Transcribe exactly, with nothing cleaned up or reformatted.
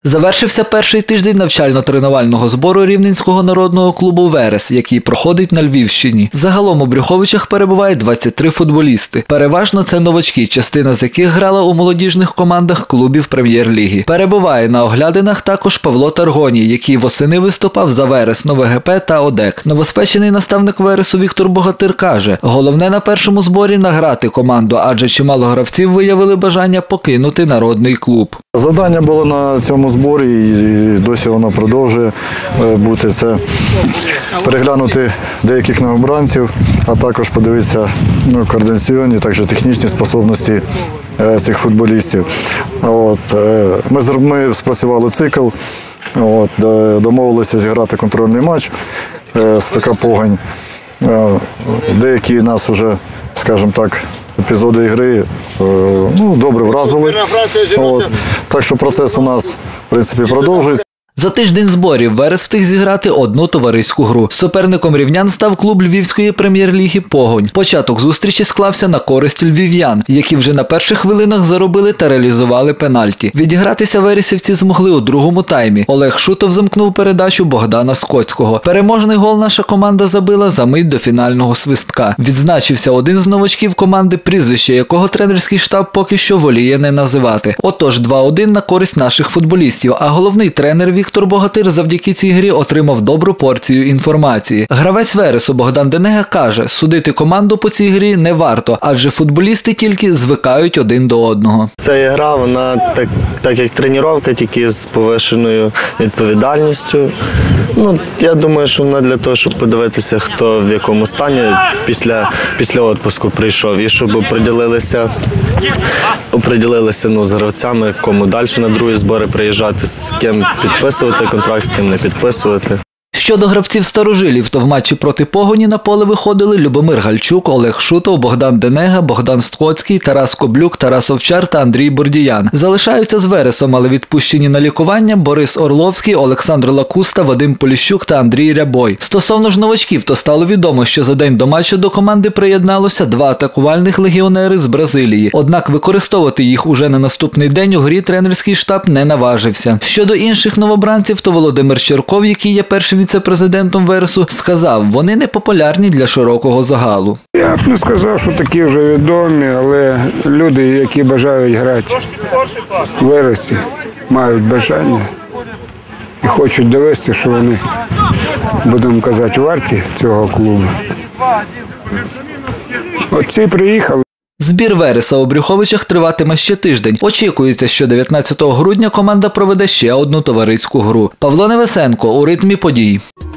Завершився перший тиждень навчально-тренувального збору Рівненського народного клубу «Верес», який проходить на Львівщині. Загалом у Брюховичах перебуває двадцять три футболісти. Переважно це новачки, частина з яких грала у молодіжних командах клубів прем'єр-ліги. Перебуває на оглядинах також Павло Таргоній, який восени виступав за «Верес», Нове ге пе та ОДЕК. Новоспечений наставник «Вересу» Віктор Богатир каже, головне на першому зборі – награти команду, адже чимало гравців виявили бажання покинути народний клуб. Завдання було на цьому зборі і досі воно продовжує бути. Це переглянути деяких новобранців, а також подивитися ну, координаційні, також технічні способності цих футболістів. От, ми, ми спрацювали цикл, от, домовилися зіграти контрольний матч з ФК «Погань». Деякі нас вже, скажімо так, епізоди ігри ну, добре вразили. От. Так що процес у нас, в принципі, продовжується. За тиждень зборів «Верес» встиг зіграти одну товариську гру. Суперником рівнян став клуб Львівської прем'єр-ліги «Погонь». Початок зустрічі склався на користь львів'ян, які вже на перших хвилинах заробили та реалізували пенальті. Відігратися вересівці змогли у другому таймі. Олег Шутов замкнув передачу Богдана Скотського. Переможний гол наша команда забила за мить до фінального свистка. Відзначився один з новачків команди, прізвище якого тренерський штаб поки що воліє не називати. Отож, два один на користь наших футболістів, а головний тренер Віктор Богатир завдяки цій грі отримав добру порцію інформації. Гравець «Вересу» Богдан Денега каже, судити команду по цій грі не варто, адже футболісти тільки звикають один до одного. Ця гра, вона так, так як тренування, тільки з повищеною відповідальністю. Ну, я думаю, що вона для того, щоб подивитися, хто в якому стані після, після відпуску прийшов, і щоб оприділилися, оприділилися ну, з гравцями, кому далі на другі збори приїжджати, з ким підписувати контракт, з ким не підписувати. Щодо гравців-старожилів, то в матчі проти «Погоні» на поле виходили Любомир Гальчук, Олег Шутов, Богдан Денега, Богдан Скотський, Тарас Коблюк, Тарас Овчар та Андрій Бордіян. Залишаються з «Вересом», але відпущені на лікування Борис Орловський, Олександр Лакуста, Вадим Поліщук та Андрій Рябой. Стосовно ж новачків, то стало відомо, що за день до матчу до команди приєдналося два атакувальних легіонери з Бразилії. Однак використовувати їх уже на наступний день у грі тренерський штаб не наважився. Щодо інших новобранців, то Володимир Черков, який є першим віце-президентом «Вересу», сказав, вони не популярні для широкого загалу. Я б не сказав, що такі вже відомі, але люди, які бажають грати в «Вересі», мають бажання і хочуть довести, що вони, будемо казати, варті цього клубу. От ці приїхали. Збір «Вереса» у Брюховичах триватиме ще тиждень. Очікується, що дев'ятнадцятого грудня команда проведе ще одну товариську гру. Павло Невесенко у ритмі подій.